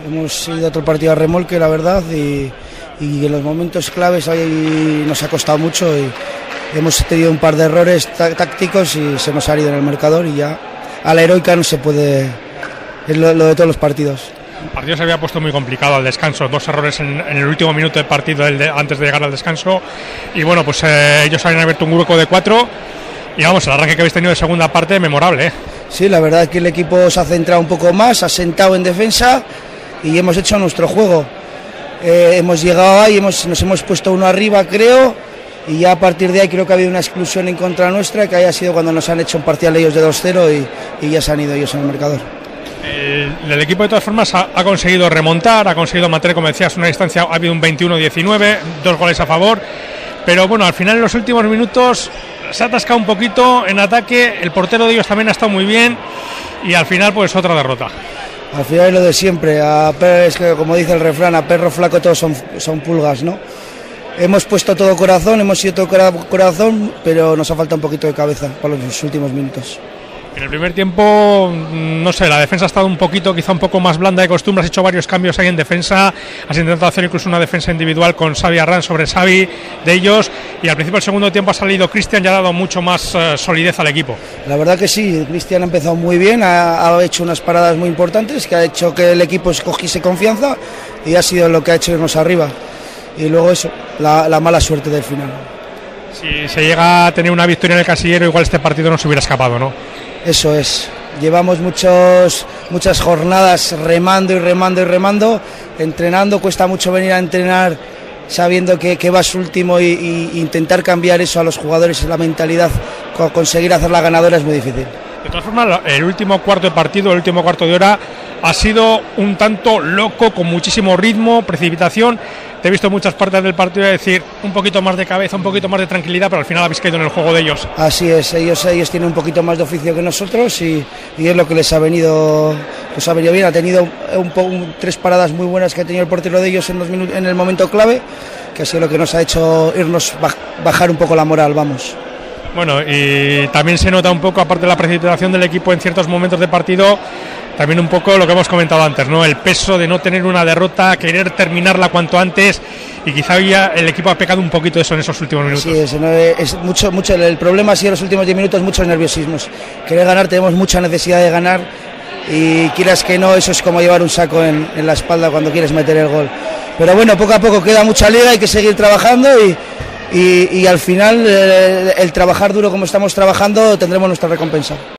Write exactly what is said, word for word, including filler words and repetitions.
hemos ido otro partido a remolque, la verdad, y, y en los momentos claves ahí nos ha costado mucho y hemos tenido un par de errores tá tácticos y se nos ha ido en el marcador y ya a la heroica no se puede, es lo, lo de todos los partidos. El partido se había puesto muy complicado al descanso, dos errores en, en el último minuto del partido el de, antes de llegar al descanso y bueno, pues eh, ellos habían abierto un hueco de cuatro y vamos, el arranque que habéis tenido de segunda parte memorable, ¿eh? Sí, la verdad es que el equipo se ha centrado un poco más, ha sentado en defensa y hemos hecho nuestro juego. Eh, hemos llegado ahí, hemos, nos hemos puesto uno arriba, creo, y ya a partir de ahí creo que ha habido una exclusión en contra nuestra, que haya sido cuando nos han hecho un parcial ellos de dos cero y, y ya se han ido ellos en el marcador. El, el equipo de todas formas ha, ha conseguido remontar, ha conseguido mantener, como decías, una distancia, ha habido un veintiuno diecinueve, dos goles a favor, pero bueno, al final en los últimos minutos se ha atascado un poquito en ataque, el portero de ellos también ha estado muy bien y al final pues otra derrota. Al final es lo de siempre, a per, es que como dice el refrán, a perro flaco todos son, son pulgas, ¿no? Hemos puesto todo corazón, hemos sido todo corazón, pero nos ha faltado un poquito de cabeza para los últimos minutos. En el primer tiempo, no sé, la defensa ha estado un poquito, quizá un poco más blanda de costumbre, has hecho varios cambios ahí en defensa, has intentado hacer incluso una defensa individual con Xavi Arran sobre Xavi de ellos, y al principio del segundo tiempo ha salido Cristian y ha dado mucho más uh, solidez al equipo. La verdad que sí, Cristian ha empezado muy bien, ha, ha hecho unas paradas muy importantes, que ha hecho que el equipo cogiese confianza, y ha sido lo que ha hecho irnos arriba. Y luego eso, la, la mala suerte del final. Si se llega a tener una victoria en el casillero, igual este partido no se hubiera escapado, ¿no? Eso es, llevamos muchos, muchas jornadas remando y remando y remando, entrenando, cuesta mucho venir a entrenar sabiendo que, que vas último y, y intentar cambiar eso a los jugadores, la mentalidad, conseguir hacer la ganadora es muy difícil. De todas formas, el último cuarto de partido, el último cuarto de hora ha sido un tanto loco, con muchísimo ritmo, precipitación. Te he visto en muchas partes del partido decir un poquito más de cabeza, un poquito más de tranquilidad, pero al final habéis caído en el juego de ellos. Así es, ellos, ellos tienen un poquito más de oficio que nosotros y, y es lo que les ha venido, les ha venido bien. Ha tenido un, un, tres paradas muy buenas que ha tenido el portero de ellos en, los minutos, en el momento clave, que ha sido lo que nos ha hecho irnos bajar un poco la moral, vamos. Bueno, y también se nota un poco, aparte de la precipitación del equipo en ciertos momentos de partido, también un poco lo que hemos comentado antes, ¿no? El peso de no tener una derrota, querer terminarla cuanto antes, y quizá ya el equipo ha pecado un poquito de eso en esos últimos minutos. Sí, es, es mucho, mucho, el problema ha sido en los últimos diez minutos, muchos nerviosismos. Querer ganar, tenemos mucha necesidad de ganar, y quieras que no, eso es como llevar un saco en, en la espalda cuando quieres meter el gol. Pero bueno, poco a poco queda mucha liga, hay que seguir trabajando y... Y, y al final, eh, el trabajar duro como estamos trabajando, tendremos nuestra recompensa.